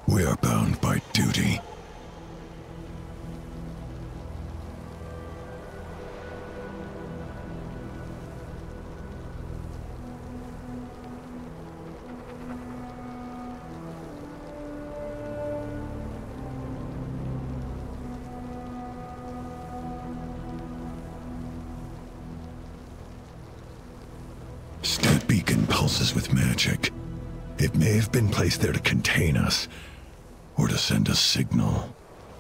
We are bound by duty. That beacon pulses with magic. It may have been placed there to contain us, or to send a signal.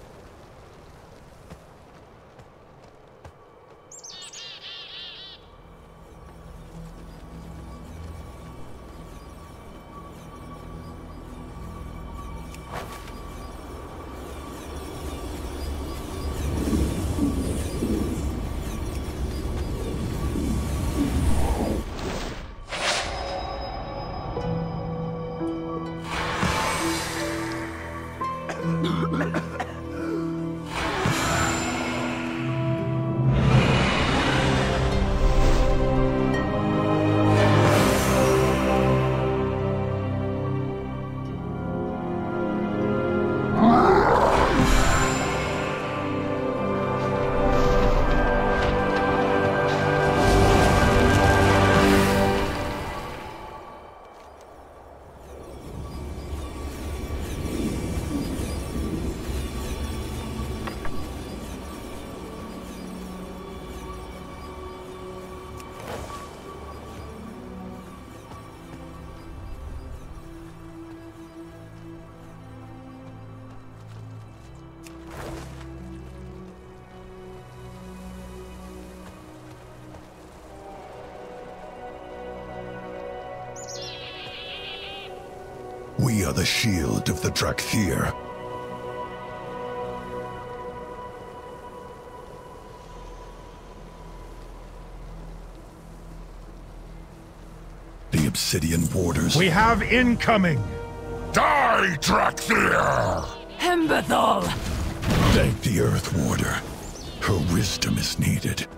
We are the shield of the Drakthir. The Obsidian Warders. We have incoming! Die, Drakthir! Hembethal! Thank the Earth Warder. Her wisdom is needed.